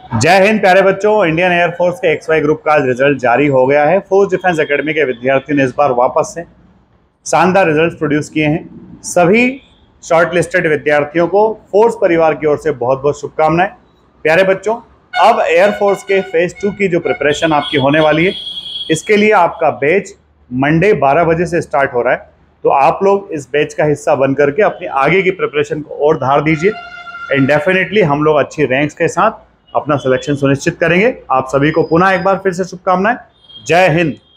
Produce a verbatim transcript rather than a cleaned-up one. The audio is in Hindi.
जय हिंद प्यारे बच्चों। इंडियन एयरफोर्स के एक्स वाई ग्रुप का आज रिजल्ट जारी हो गया है। फोर्स डिफेंस एकेडमी के विद्यार्थियों ने इस बार वापस से शानदार रिजल्ट प्रोड्यूस किए हैं। सभी शॉर्ट लिस्टेड विद्यार्थियों को फोर्स परिवार की ओर से बहुत बहुत शुभकामनाएं। प्यारे बच्चों, अब एयरफोर्स के फेज टू की जो प्रिपरेशन आपकी होने वाली है, इसके लिए आपका बैच मंडे बारह बजे से स्टार्ट हो रहा है। तो आप लोग इस बैच का हिस्सा बन करके अपनी आगे की प्रिपरेशन को और धार दीजिए एंड डेफिनेटली हम लोग अच्छी रैंक्स के साथ अपना सिलेक्शन सुनिश्चित करेंगे। आप सभी को पुनः एक बार फिर से शुभकामनाएं। जय हिंद।